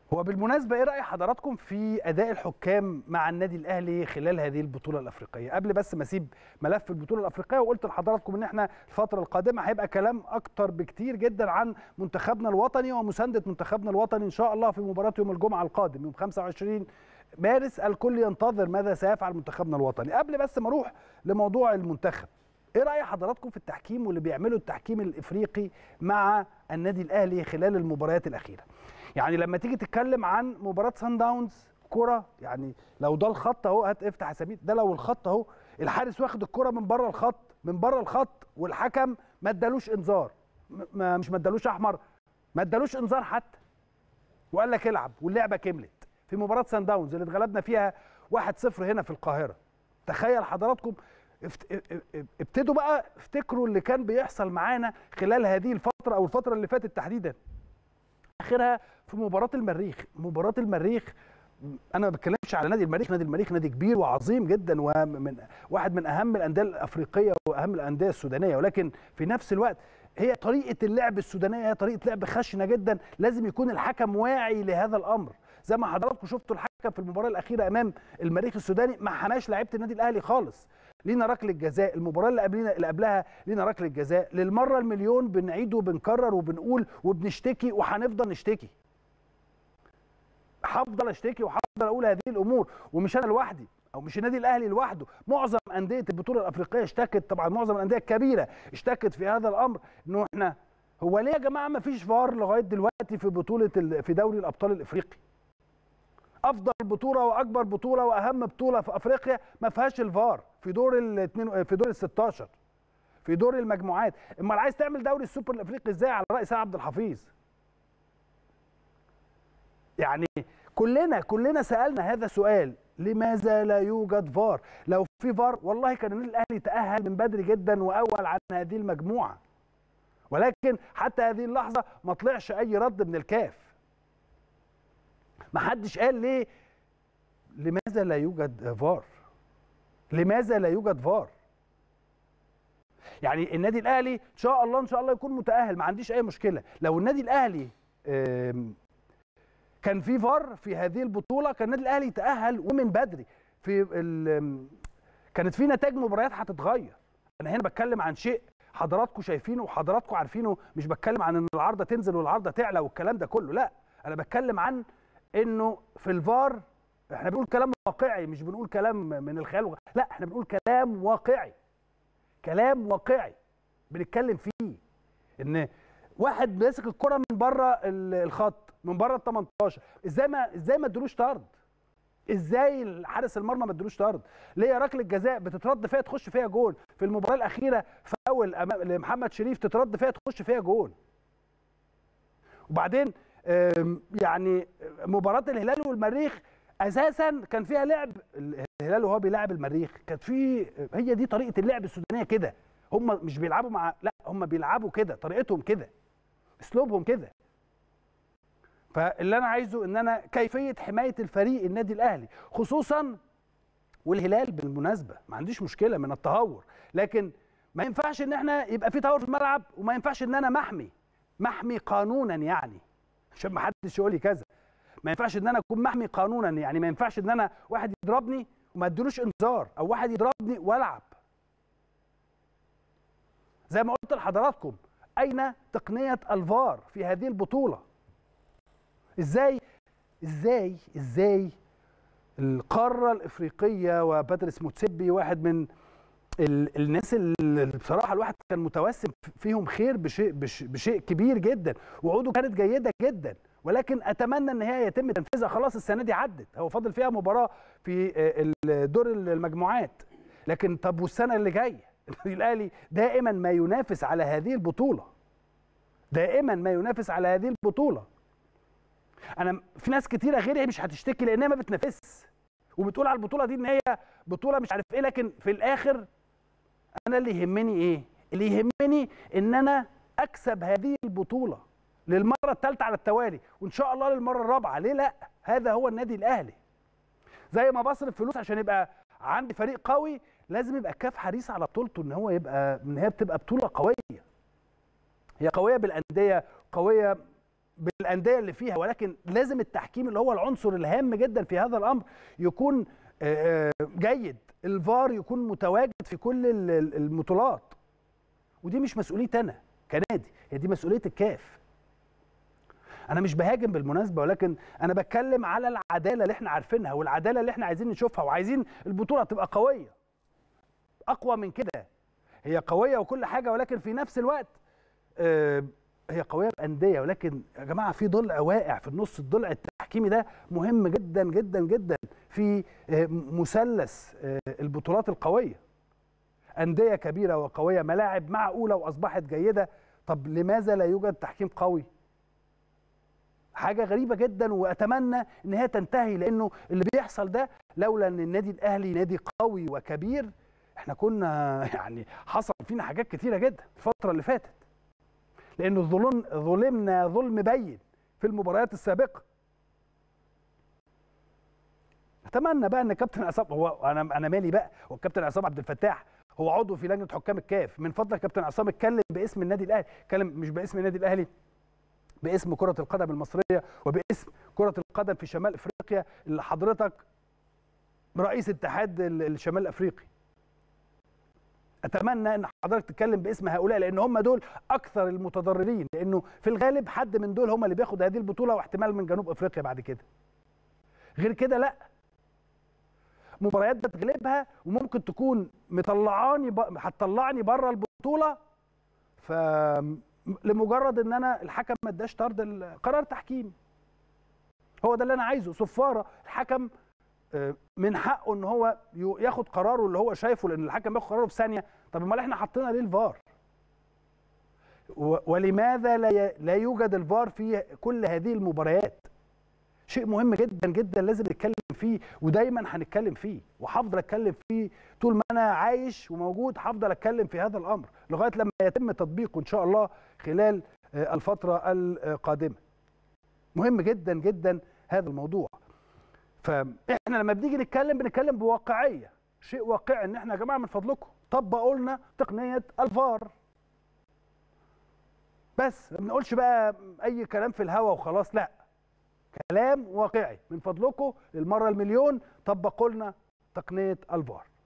هو بالمناسبة ايه رأي حضراتكم في أداء الحكام مع النادي الأهلي خلال هذه البطولة الأفريقية؟ قبل بس ما اسيب ملف البطولة الأفريقية، وقلت لحضراتكم ان احنا الفترة القادمة هيبقى كلام أكتر بكتير جدا عن منتخبنا الوطني ومساندة منتخبنا الوطني إن شاء الله في مباراة يوم الجمعة القادم يوم 25 مارس. الكل ينتظر ماذا سيفعل منتخبنا الوطني. قبل بس ما اروح لموضوع المنتخب، ايه رأي حضراتكم في التحكيم واللي بيعمله التحكيم الإفريقي مع النادي الأهلي خلال المباريات الأخيرة؟ يعني لما تيجي تتكلم عن مباراه سان داونز، كره يعني لو ده الخط اهو، هات افتح يا سمير، ده لو الخط اهو، الحارس واخد الكره من بره الخط، من بره الخط، والحكم ما ادالوش انذار، مش ما ادالوش احمر، ما ادالوش انذار حتى، وقال لك العب، واللعبه كملت في مباراه سان داونز اللي اتغلبنا فيها 1-0 هنا في القاهره. تخيل حضراتكم، ابتدوا بقى افتكروا اللي كان بيحصل معانا خلال هذه الفتره او الفتره اللي فاتت تحديدا، اخرها في مباراه المريخ. مباراه المريخ انا ما بتكلمش على نادي المريخ، نادي المريخ نادي كبير وعظيم جدا، ومن واحد من اهم الانديه الافريقيه واهم الانديه السودانيه، ولكن في نفس الوقت هي طريقه اللعب السودانيه هي طريقه لعب خشنه جدا، لازم يكون الحكم واعي لهذا الامر. زي ما حضراتكم شفتوا الحكم في المباراه الاخيره امام المريخ السوداني ما حماش لعيبه النادي الاهلي خالص. لينا ركله جزاء، المباراه اللي قبلها لينا ركله جزاء، للمره المليون بنعيد وبنكرر وبنقول وبنشتكي وهنفضل نشتكي. هفضل اشتكي وهفضل اقول هذه الامور، ومش انا لوحدي او مش النادي الاهلي لوحده، معظم انديه البطوله الافريقيه اشتكت، طبعا معظم الانديه الكبيره اشتكت في هذا الامر، انه احنا هو ليه يا جماعه ما فيش فار لغايه دلوقتي في بطوله في دوري الابطال الافريقي؟ افضل بطوله واكبر بطوله واهم بطوله في افريقيا ما فيهاش الفار في دور ال 16 في دور المجموعات. امال عايز تعمل دوري السوبر الافريقي ازاي على راي سيد عبد الحفيظ؟ يعني كلنا سالنا هذا السؤال، لماذا لا يوجد فار؟ لو في فار والله كان النادي الاهلي تاهل من بدري جدا واول عن هذه المجموعه، ولكن حتى هذه اللحظه ما طلعش اي رد من الكاف. ما حدش قال ليه لماذا لا يوجد فار؟ لماذا لا يوجد فار؟ يعني النادي الاهلي ان شاء الله يكون متاهل، ما عنديش اي مشكله. لو النادي الاهلي كان في فار في هذه البطوله كان النادي الاهلي يتاهل ومن بدري. كانت في نتائج مباريات هتتغير. انا هنا بتكلم عن شيء حضراتكم شايفينه وحضراتكم عارفينه، مش بتكلم عن ان العارضه تنزل والعارضه تعلى والكلام ده كله، لا، انا بتكلم عن انه في الفار احنا بنقول كلام واقعي، مش بنقول كلام من الخيال، لا، احنا بنقول كلام واقعي، كلام واقعي بنتكلم فيه. ان واحد ماسك الكره من بره الخط، من بره ال 18، ازاي ما ادلوش طرد؟ ازاي حارس المرمى ما ادلوش طرد؟ ليه ركله جزاء بتترد فيها تخش فيها جول؟ في المباراه الاخيره فاول لمحمد شريف تترد فيها تخش فيها جول. وبعدين يعني مباراه الهلال والمريخ اساسا كان فيها لعب، الهلال وهو بيلعب المريخ كانت في، هي دي طريقه اللعب السودانيه كده، هم مش بيلعبوا مع، لا، هم بيلعبوا كده، طريقتهم كده، اسلوبهم كده. فاللي انا عايزه ان انا كيفيه حمايه الفريق النادي الاهلي خصوصا والهلال بالمناسبه، ما عنديش مشكله من التهور، لكن ما ينفعش ان احنا يبقى في تهور في الملعب، وما ينفعش ان انا محمي قانونا، يعني عشان ما حدش يقول لي كذا، ما ينفعش ان انا اكون محمي قانونا، يعني ما ينفعش ان انا واحد يضربني وما اديلوش انذار، او واحد يضربني والعب. زي ما قلت لحضراتكم، اين تقنيه الفار في هذه البطوله؟ ازاي القاره الافريقيه وباتريس موتسيبي واحد من الناس اللي بصراحه الواحد كان متوسم فيهم خير بشيء كبير جدا، وعوده كانت جيده جدا، ولكن اتمنى ان هي يتم تنفيذها. خلاص السنه دي عدت، هو فاضل فيها مباراه في دور المجموعات، لكن طب والسنه اللي جايه؟ الاهلي دائما ما ينافس على هذه البطوله، دائما ما ينافس على هذه البطوله. انا في ناس كتيره غيري مش هتشتكي لانها ما بتنافسش وبتقول على البطوله دي ان هي بطوله مش عارف ايه، لكن في الاخر انا اللي يهمني ايه؟ اللي يهمني ان انا اكسب هذه البطوله للمره الثالثه على التوالي، وان شاء الله للمره الرابعه، ليه لا؟ هذا هو النادي الاهلي. زي ما بصرف فلوس عشان يبقى عندي فريق قوي، لازم يبقى الكاف حريص على بطولته، ان هي بتبقى بطوله قويه. هي قويه بالانديه، قويه بالانديه اللي فيها، ولكن لازم التحكيم اللي هو العنصر الهام جدا في هذا الامر يكون جيد. الفار يكون متواجد في كل البطولات، ودي مش مسؤوليتي انا كنادي، هي دي مسؤوليه الكاف. انا مش بهاجم بالمناسبه، ولكن انا بتكلم على العداله اللي احنا عارفينها والعداله اللي احنا عايزين نشوفها، وعايزين البطوله تبقى قويه اقوى من كده. هي قويه وكل حاجه، ولكن في نفس الوقت هي قويه بانديه، ولكن يا جماعه في ضلع واقع في النص. الضلع التحكيمي ده مهم جدا جدا جدا في مثلث البطولات القويه. انديه كبيره وقويه، ملاعب معقوله واصبحت جيده، طب لماذا لا يوجد تحكيم قوي؟ حاجه غريبه جدا، واتمنى ان هي تنتهي، لانه اللي بيحصل ده لولا ان النادي الاهلي نادي قوي وكبير احنا كنا يعني حصل فينا حاجات كتيره جدا الفتره اللي فاتت، لانه ظلمنا ظلم بين في المباريات السابقه. اتمنى بقى ان كابتن عصام، هو انا مالي بقى، هو الكابتن عصام عبد الفتاح هو عضو في لجنه حكام الكاف، من فضلك كابتن عصام اتكلم باسم النادي الاهلي، اتكلم مش باسم النادي الاهلي، باسم كره القدم المصريه وباسم كره القدم في شمال افريقيا اللي حضرتك رئيس اتحاد الشمال الافريقي. اتمنى ان حضرتك تتكلم باسم هؤلاء، لان هم دول اكثر المتضررين، لانه في الغالب حد من دول هم اللي بياخد هذه البطوله، واحتمال من جنوب افريقيا بعد كده. غير كده لا، مباريات بتغلبها وممكن تكون هتطلعني بره البطوله، ف لمجرد ان انا الحكم ما اداش طرد قرار تحكيم. هو ده اللي انا عايزه، صفاره الحكم من حقه ان هو ياخد قراره اللي هو شايفه، لان الحكم بياخد قراره في ثانيه. طب امال احنا حطينا ليه الفار؟ ولماذا لا يوجد الفار في كل هذه المباريات؟ شيء مهم جدا جدا لازم نتكلم فيه، ودايما هنتكلم فيه، وهفضل اتكلم فيه طول ما انا عايش وموجود. هفضل اتكلم في هذا الامر لغايه لما يتم تطبيقه ان شاء الله خلال الفتره القادمه. مهم جدا جدا هذا الموضوع. فاحنا لما بنيجي بنتكلم بواقعيه، شيء واقعي، ان احنا يا جماعه من فضلكم طبقوا لنا تقنيه الفار. بس ما بنقولش بقى اي كلام في الهوا وخلاص، لا، كلام واقعي من فضلكم للمره المليون، طبقوا لنا تقنيه الفار.